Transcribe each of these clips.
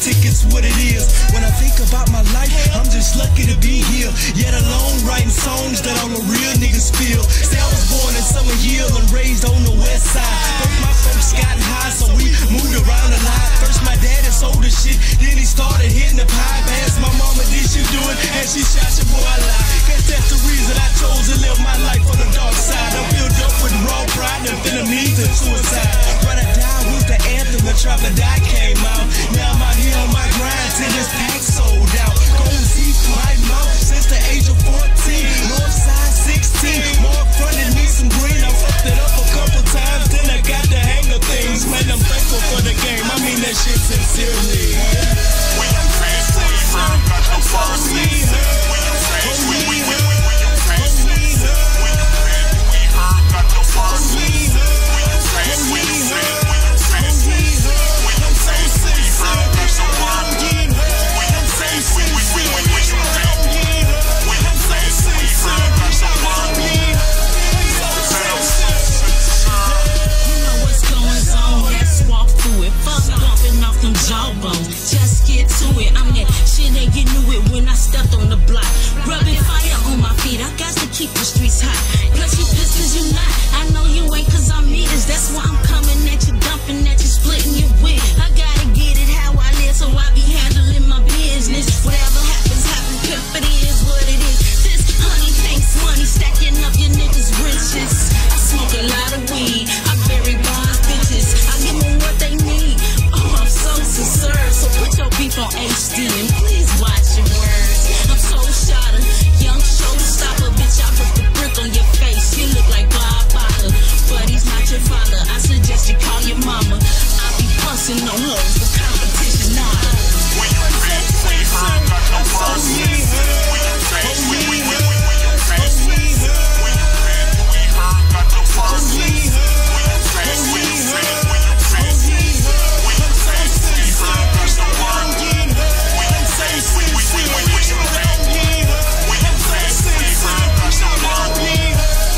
ticket's what it is. When I think about my life, I'm just lucky to be here. Yet alone writing songs that all the real niggas feel. See, I was born in Summer Hill and raised on the west side. Both my folks got high, so we moved around a lot. First my daddy sold the shit, then he started hitting the pie. Asked my mama, did she do it? And she shot your boy a lie. Guess that's the reason I chose to live my life on the dark side. I'm filled up with raw pride and feeling needs and suicide. But I died with the anthem, the Trap or Die came out. Now I'm out here on my grind till this pack sold out. Gold teeth, my mouth since the age of 14. Northside 16, more fronted me some green. I fucked it up a couple times, then I got the hang of things. Man, I'm thankful for the game, I mean that shit sincerely. When you fast, when you heard, got no false sense. When you fast, when you fast, when you fast, when you heard, got no false sense. When you fast, when you fast, when you fast, when you fast, when you heard, got no false sense. When you fast, when you fast, when you fast, when you fast, when you heard, got no false sense. You know what's going on, let's walk through it. Fuck bumping off them jawbones, just get to it. I'm that shit and you knew it when I stepped on the block. Rubbing fire on my feet, I got to keep the streets hot. Plus you pissed cause you not, I know you ain't cause I'm meters. That's why I'm coming at you, dumping at you, splitting your wig. I gotta get it how I live, so I be handling my business. Whatever happens, happen, pimp, it is what it is. This honey thanks money, stacking up your niggas' riches. I smoke a lot of weed, I bury bars, bitches. I give them what they need. Oh, I'm so sincere, so put your beef on HD and please watch your words. I'm so shotter, young showstopper, bitch. I put the brick on your face. You look like Bob Potter, but he's not your father. I suggest you call your mama. I be busting on hoes, the competition not. When you fast, when you heard, got no false sense. When you fast, when you fast, when you fast, when you heard, got no false sense. When you fast, when you fast, when you fast, when you fast, when you heard, got no false sense. When you fast, when you fast, when you fast, when you fast, when you heard, got no false sense.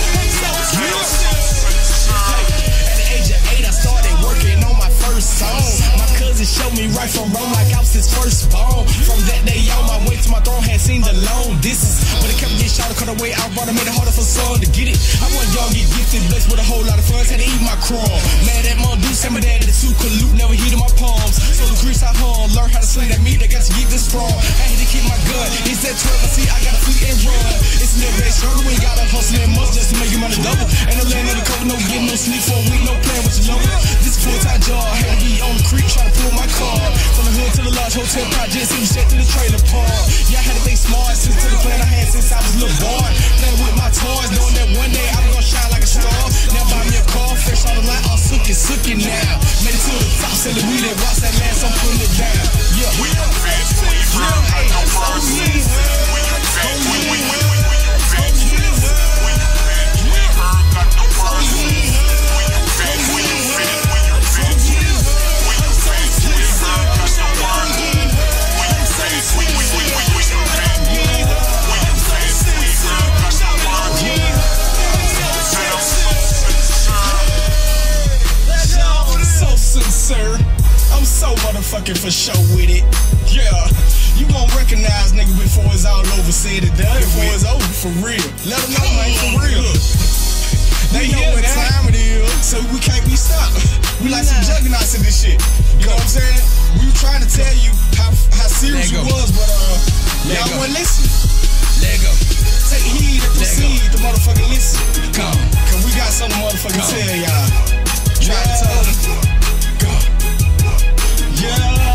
At the age of 8, I started working on my first song. My cousin showed me right from wrong like I was his first born. From that day on, my way to my throne had seen the long distance. But it kept getting shot, cut away, I brought it, made it harder for some to get it. I wasn't young, get gifted, blessed with a whole lot of funds, had to eat my crumb. Mad at Mom Deuce, and my dad at the suit, could loot, never heated my palms. So the grease I hung, learn how to sling that meat, they got to get this from. I had to keep my gun, it's that 12, I see I got a fleet and run. It's a little bit struggle, we gotta hustle and muscle just to make your money double. Ain't no land in the cover, no getting no sleep for a week, no playing with your lover. This is full-time job, had to be on the creek, trying to pull my car. From the hood to the large hotel projects, it was straight to the trailer park. Yeah, I had to think smart, since to the plan I had since I was a little boy. Playing with my toys, knowing that one day I'm gonna shine like a star. Now buy me a car, fresh on the line, all sookie now. Made it to the top, selling weed and watch that last, I'm putting it down. Yeah, when you fast, when you heard, got no false sense. When you fast, when you fast, when you fast, when you heard, got no false sense. When you fast, when you fast, when you fast, when you fast, when you heard, got no false sense. When you fast, when you fast, when you fast, when you fast, when you heard, got no false sense. so sincere. I'm so motherfucking for sure with it. Yeah, you won't recognize nigga before it's all over. Said it done before it's over, for real. Let them know, man, for real. They know what time it is, so we can't be stopped. We like some juggernauts in this shit. You know what I'm saying? We were trying to tell you how serious we was, but y'all wouldn't listen. Let go. Take heed and proceed to motherfucking listen. Come, cause we got something motherfucking tell y'all. Try to tell them. Go. Yeah.